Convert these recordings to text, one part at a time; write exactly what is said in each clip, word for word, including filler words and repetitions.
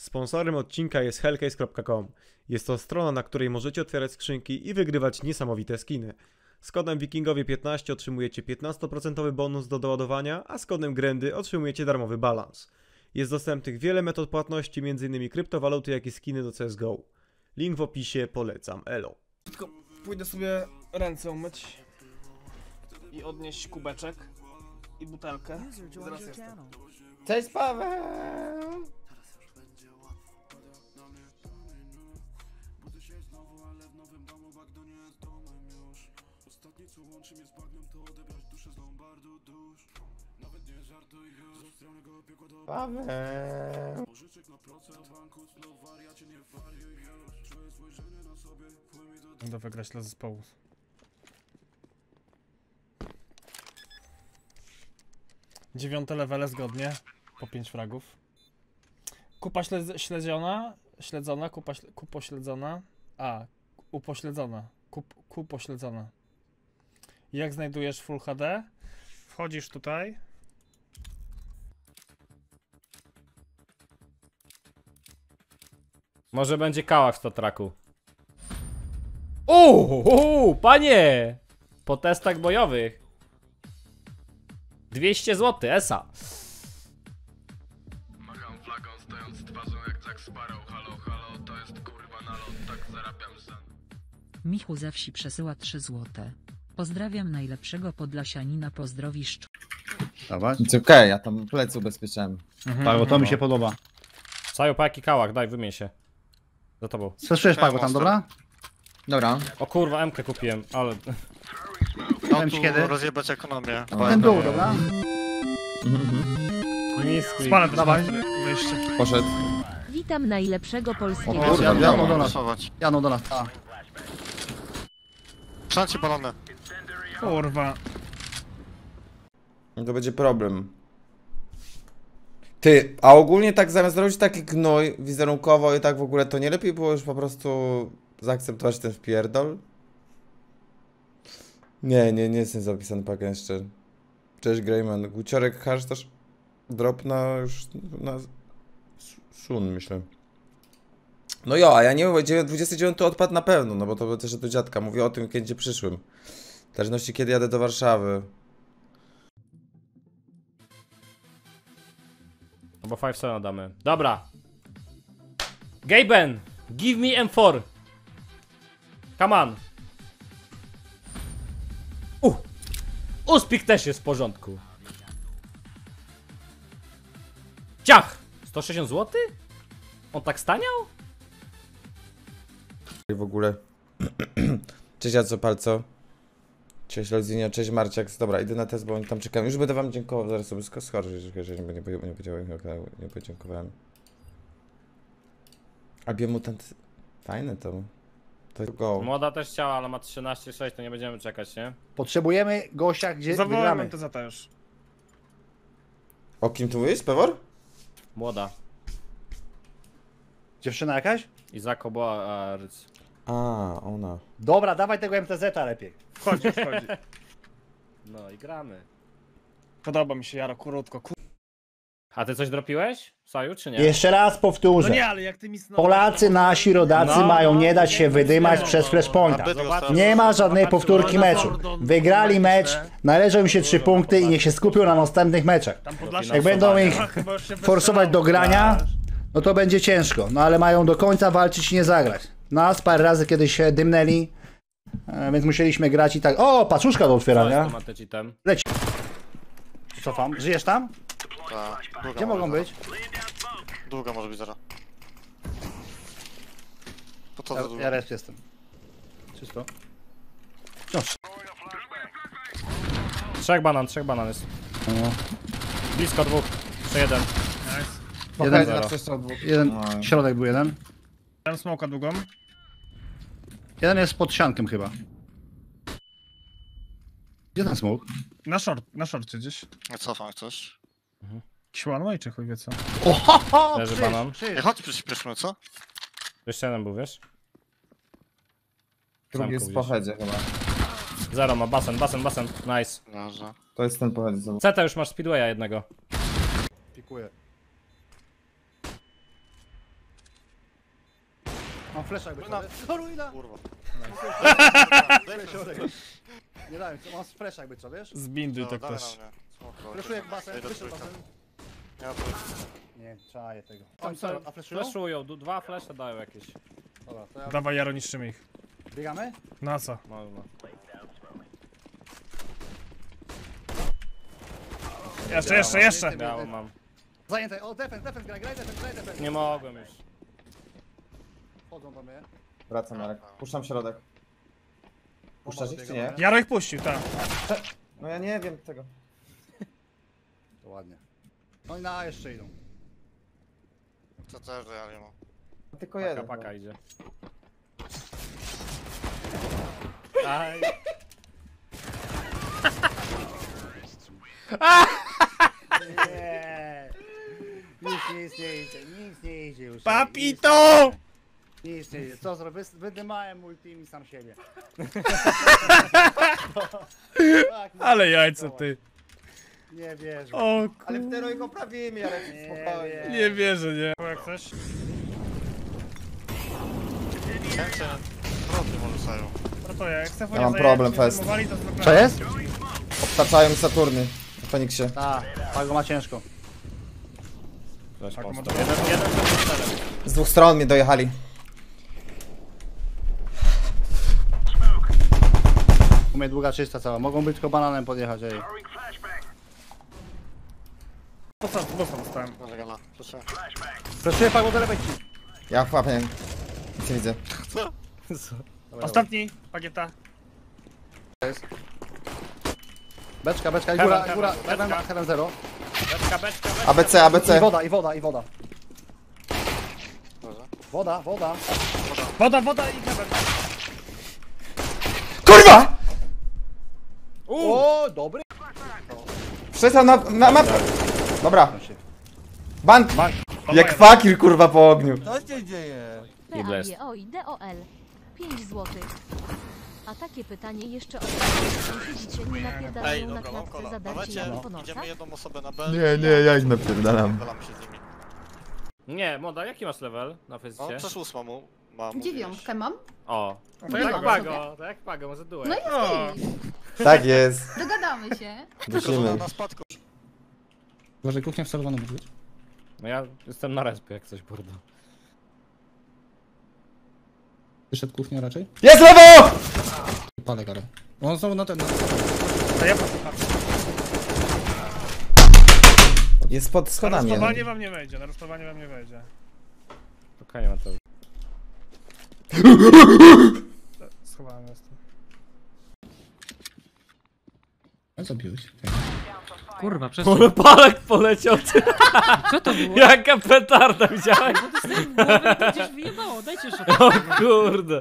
Sponsorem odcinka jest hellcase kropka com. Jest to strona, na której możecie otwierać skrzynki i wygrywać niesamowite skiny. Z kodem wikingowie piętnaście otrzymujecie piętnaście procent bonus do doładowania, a z kodem Grendy otrzymujecie darmowy balans. Jest dostępnych wiele metod płatności, m.in. kryptowaluty, jak i skiny do C S G O. Link w opisie, polecam, elo. Tylko pójdę sobie ręce umyć i odnieść kubeczek i butelkę. Zaraz jestem. Cześć Paweł! Paweł! Będę wygrać dla zespołu. Dziewiąte levele zgodnie. Po pięć fragów. Kupa śledz śledziona. Śledzona. Kupa śle kupośledzona. A. Upośledzona. Kup kupośledzona. Jak znajdujesz Full H D? Wchodzisz tutaj. Może będzie kałach w Statraku. Uuu, panie! Po testach bojowych. dwieście złotych, esa. Macham flagą, stojąc twarzą jak Jack Sparrow. Halo, halo, to jest kurwa nalot, tak zarabiam sen. Michu ze wsi przesyła trzy złote. Pozdrawiam najlepszego podlasianina, pozdrowisz. Dawaj. It's okej, okay, ja tam plecy ubezpieczałem. Mhm, Pago, to mi się podoba. Saju, po jaki kałach, daj, wymień się. Za tobą. Słyszesz Pago tam, dobra? Dobra. O kurwa, M K kupiłem, ale... No tu kiedy? rozjebać ekonomię. Ten dół, dobra? Niski. Spalę to Dawaj. wyjście. Poszedł. Witam najlepszego polskiego. O, Kurwa, Janą wiadomo. do nas. Janą do nas, a. Wszędzie balone. Kurwa. To będzie problem. Ty, a ogólnie tak zamiast robić taki gnój wizerunkowo i tak w ogóle, to nie lepiej było już po prostu zaakceptować ten wpierdol? Nie, nie, nie jestem zapisany pakę jeszcze. Cześć Greyman. Guciorek hasz też drop na już na sun, myślę. No jo, a ja nie mówię, dwudziesty dziewiąty odpadł na pewno, no bo to też do dziadka. Mówię o tym, kiedy przyszłym. W zależności kiedy jadę do Warszawy. No bo pięć seven damy. Dobra. Gaben, give me M cztery. Come on. Uh. Uspik też jest w porządku. Ciach! sto sześćdziesiąt złotych? On tak staniał? W ogóle. Cześć Jaco Palco. Cześć Lolzinio, cześć Marciak. Dobra, idę na test, bo oni tam czekają. Już będę wam dziękował, zaraz sobie skorzę, jeżeli nie, nie, nie, nie, nie podziękowałem. A biomutant... Fajne to. To go. Młoda też chciała, ale ma trzynaście sześć, to nie będziemy czekać, nie? Potrzebujemy gościa, gdzie Zawołamy wygramy. to za to już. O kim tu mówisz, Pewor? Młoda. Dziewczyna jakaś? Izako była, a Ryc. A, ona. Dobra, dawaj tego M T Z-a lepiej. Wchodzi, wchodzi. No i gramy. Podoba mi się Jaro, krótko. Kur... A ty coś dropiłeś? Saju, czy nie? Jeszcze raz powtórzę. No nie, ale jak ty mi znowu... Polacy, nasi rodacy No, mają no, nie dać się no, wydymać no, przez no, flashpointa. Zobacz- Nie ma żadnej powtórki meczu. Wygrali mecz, należą im się trzy punkty i niech się skupią na następnych meczach. Tam Podlasia- Jak będą ich Chyba już się forsować do grania, no to będzie ciężko. No ale mają do końca walczyć i nie zagrać. Nas parę razy kiedyś się dymnęli, e, więc musieliśmy grać i tak... O, paczuszka do otwierania. Leci. Cofam. Żyjesz tam? Tak. Gdzie mogą być? Długa może być zaraz. Po co za Ja, długo? ja rest jestem. Czysto. Trzech banan, trzech banan jest. No. Blisko dwóch. Jeszcze jeden. Jeden, zero. jeden, środek był jeden. Dałem smoka długą. Jeden jest pod siankiem chyba. Gdzie ten smoke? Na short, na shortcie gdzieś. Ja cofam coś. Jakiś one way czy chuj wie co. Ohoho! Leży Przyjdź, banan. przyjdź. Ej, chodź przyspieszmy, co? Jeszcze jeden był, wiesz? Drugi jest w pochodzie chyba. Zero ma, basen, basen, basen. Nice. Dobrze. To jest ten pochodzie. Ceta już masz speedwaya jednego. Pikuję. Mam flesza jakby co. O, ruina! Kurwa. Nie dałem, co, mam flesza jakby co, wiesz? Zbinduj tak też. Fleszuję jak basen, wyszedł basen. Nie, czaję tego. Tam co, a fleszują? Flashują, du- dwa flesze dają jakieś. Dobra, to ja... Dawaj, Jaro, niszczymy ich. Biegamy? Na co? Można. Jeszcze, jeszcze, jeszcze! Biało mam. Zajęte, o defense, defense, graj, graj defense, graj defense. Nie mogłem już. Wchodzą do mnie. Wracam, Jarek. Puszczam środek. Puszczasz ich czy nie? Jaro ich puścił, tak. No ja nie wiem tego. To ładnie. No i na jeszcze idą. To też ja nie mam. Tylko Paka, jeden. paka idzie. Aj. Nie. Nic, nic nie idzie, nic nie idzie już. Papito! Nic nie idzie. Co zrobię? Wydymałem ultim i sam siebie. Tak, nie Ale wiem, jajce, co. ty. Nie wierzę. O Ale w tero ich poprawimy, Jarek, spokojnie. Nie wierzę, nie. Jak coś? Chęcie droty może stają. No to jak Stefonia Ja mam zajęli, problem, nie fest. zajmowali, to zwykle- Co jest? Obtaczają mi Saturny. Na Feniksie. Tak, Pago ma ciężko. Flash Tak, monster. ma- Jeden, jeden, jeden. Z dwóch stron mnie dojechali. U mnie długa czysta cała. Mogą być tylko bananem podjechać, ej. Po co, po co dostałem? Może gana. Proszę. Preszuję Pago do lewej. Ja chłapie. Nic nie widzę. Ostatni, pakieta. Beczka, beczka i Heaven, góra, heaven, góra, beczka. heaven, heaven zero. Beczka, beczka, beczka. A B C, A B I C. woda, i woda, i woda. Dobrze. Woda, woda. Woda, woda i heaven. Kurwa! O, dobry. Przestał na, na mapę. Dobra. Ban. Jak fakir kurwa po ogniu. P A G O I D O L. pięć złotych. A takie pytanie jeszcze od sąsiedzi nie napierdalają na klatce za darcie jamy po nosach? Idziemy jedną osobę na B. Nie, nie, ja ich napierdalam. Walamy się z nimi. Nie, Moda, jaki masz level na No, fizycie? przeszło ósmą. Mam. Dziewiątkę mam. O. To To jak jak Pago. Pago, to jak Pago, może duet. No i O. okej. Tak jest. Dogadamy się. Tylko Dusimy. na, na spadku. Może kuchnia wcelowana może być? No ja jestem na respie jak coś, burdo. Wyszedł kuchnia raczej? Jest lewo! Palę garę. On znowu na ten... To ja posłucham. Jest pod Na schodami. rozpalanie wam nie wejdzie, na rozpalanie wam nie wejdzie. Spokojnie, Mateusz. Schowałem jestem. Zabiłeś. Kurwa, przez Ale palek poleciał, ty. co to było? Jaka petarda, widziałeś? Bo dostałem w głowę, to gdzieś wyjebało, dajcie jeszcze O kurde.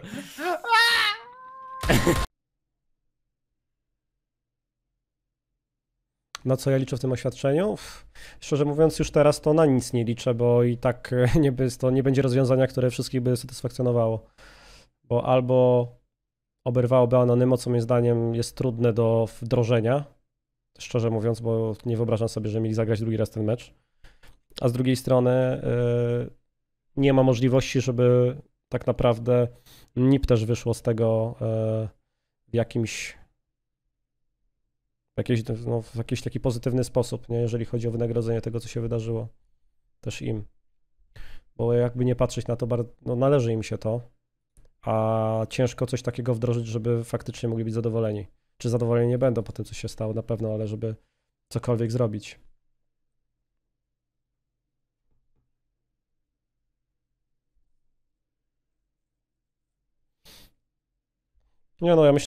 Na co ja liczę w tym oświadczeniu? Uff, szczerze mówiąc, już teraz to na nic nie liczę, bo i tak e, nie, by, to nie będzie rozwiązania, które wszystkich by satysfakcjonowało. Bo albo oberwałoby Anonymo, co moim zdaniem jest trudne do wdrożenia, szczerze mówiąc, bo nie wyobrażam sobie, że mieli zagrać drugi raz ten mecz. A z drugiej strony e, nie ma możliwości, żeby tak naprawdę N I P też wyszło z tego e, w jakimś w jakiś, no, w jakiś taki pozytywny sposób, nie? Jeżeli chodzi o wynagrodzenie tego, co się wydarzyło też im. Bo jakby nie patrzeć na to, no, należy im się to, a ciężko coś takiego wdrożyć, żeby faktycznie mogli być zadowoleni. Czy zadowoleni nie będą po tym, co się stało, na pewno, ale żeby cokolwiek zrobić. Nie no, ja myślę,